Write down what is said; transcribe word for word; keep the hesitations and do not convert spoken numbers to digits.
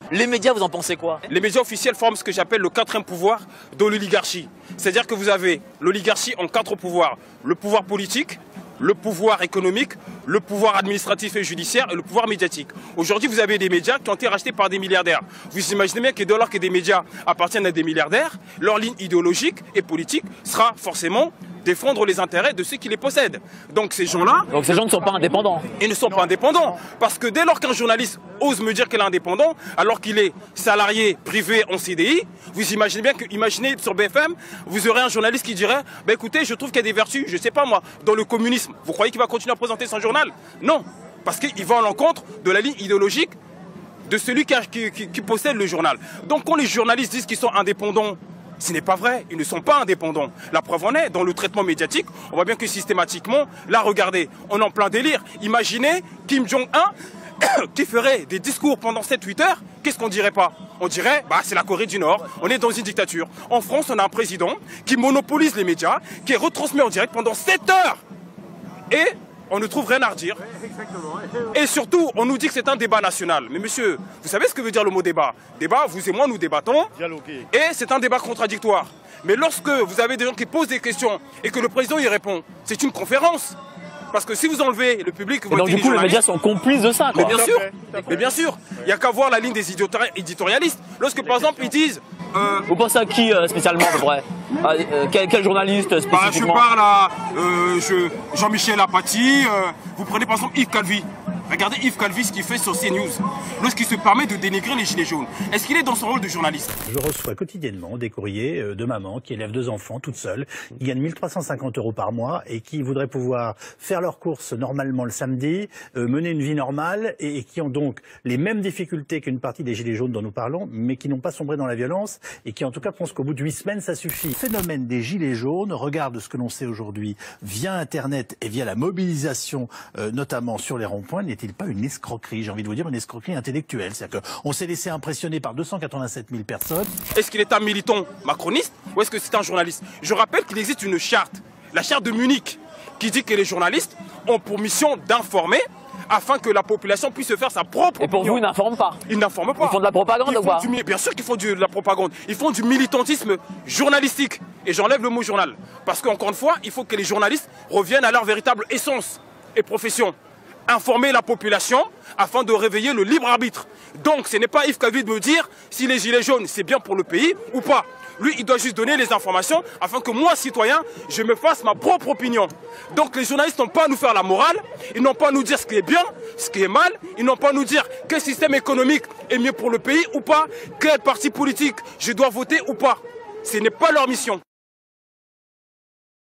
Les médias, vous en pensez quoi? Les médias officiels forment ce que j'appelle le quatrième pouvoir de l'oligarchie. C'est-à-dire que vous avez l'oligarchie en quatre pouvoirs. Le pouvoir politique, le pouvoir économique, le pouvoir administratif et judiciaire et le pouvoir médiatique. Aujourd'hui, vous avez des médias qui ont été rachetés par des milliardaires. Vous imaginez bien que dès lors que des médias appartiennent à des milliardaires, leur ligne idéologique et politique sera forcément défendre les intérêts de ceux qui les possèdent. Donc ces gens-là... Donc ces gens ne sont pas indépendants. Ils ne sont pas indépendants. Parce que dès lors qu'un journaliste ose me dire qu'il est indépendant, alors qu'il est salarié privé en C D I, vous imaginez bien que, imaginez sur B F M, vous aurez un journaliste qui dirait bah, écoutez, je trouve qu'il y a des vertus, je ne sais pas moi, dans le communisme. Vous croyez qu'il va continuer à présenter son journal? Non. Parce qu'il va à l'encontre de la ligne idéologique de celui qui, a, qui, qui, qui possède le journal. Donc quand les journalistes disent qu'ils sont indépendants, ce n'est pas vrai, ils ne sont pas indépendants. La preuve en est, dans le traitement médiatique, on voit bien que systématiquement, là regardez, on est en plein délire. Imaginez Kim Jong-un qui ferait des discours pendant sept huit heures, qu'est-ce qu'on dirait pas? On dirait, bah c'est la Corée du Nord, on est dans une dictature. En France, on a un président qui monopolise les médias, qui est retransmis en direct pendant sept heures. Et on ne trouve rien à redire. Et surtout, on nous dit que c'est un débat national. Mais monsieur, vous savez ce que veut dire le mot débat? Débat, vous et moi, nous débattons. Dialoguer. Et c'est un débat contradictoire. Mais lorsque vous avez des gens qui posent des questions et que le président y répond, c'est une conférence. Parce que si vous enlevez le public... Et donc du coup, les médias sont complices de ça, quoi. Mais bien sûr, mais bien sûr. Il n'y a qu'à voir la ligne des éditorialistes. Lorsque, par exemple, ils disent... Euh... Vous pensez à qui euh, spécialement, à peu près? euh, quel, quel journaliste spécifiquement? Bah, je parle à euh, je, Jean-Michel Apathy. Euh, vous prenez par exemple Yves Calvi. Regardez Yves Calvi ce qu'il fait sur CNews. Lorsqu'il se permet de dénigrer les gilets jaunes. Est-ce qu'il est dans son rôle de journaliste? Je reçois quotidiennement des courriers de maman qui élèvent deux enfants toute seule, qui gagnent mille trois cent cinquante euros par mois et qui voudraient pouvoir faire leurs courses normalement le samedi, euh, mener une vie normale et, et qui ont donc les mêmes difficultés qu'une partie des gilets jaunes dont nous parlons, mais qui n'ont pas sombré dans la violence et qui en tout cas pensent qu'au bout de huit semaines ça suffit. Le phénomène des gilets jaunes regarde ce que l'on sait aujourd'hui via Internet et via la mobilisation euh, notamment sur les ronds-points. N'est-il pas une escroquerie, j'ai envie de vous dire une escroquerie intellectuelle? C'est-à-dire qu'on s'est laissé impressionner par deux cent quatre-vingt-sept mille personnes. Est-ce qu'il est un militant macroniste ou est-ce que c'est un journaliste? Je rappelle qu'il existe une charte, la charte de Munich, qui dit que les journalistes ont pour mission d'informer afin que la population puisse se faire sa propre opinion. Et pour vous, ils n'informent pas? Ils n'informent pas. Ils font de la propagande ou quoi? Du, bien sûr qu'ils font du, de la propagande. Ils font du militantisme journalistique. Et j'enlève le mot journal. Parce qu'encore une fois, il faut que les journalistes reviennent à leur véritable essence et profession. Informer la population afin de réveiller le libre arbitre. Donc ce n'est pas Yves Calvi de me dire si les gilets jaunes c'est bien pour le pays ou pas. Lui il doit juste donner les informations afin que moi citoyen je me fasse ma propre opinion. Donc les journalistes n'ont pas à nous faire la morale, ils n'ont pas à nous dire ce qui est bien, ce qui est mal, ils n'ont pas à nous dire quel système économique est mieux pour le pays ou pas, quel parti politique je dois voter ou pas. Ce n'est pas leur mission.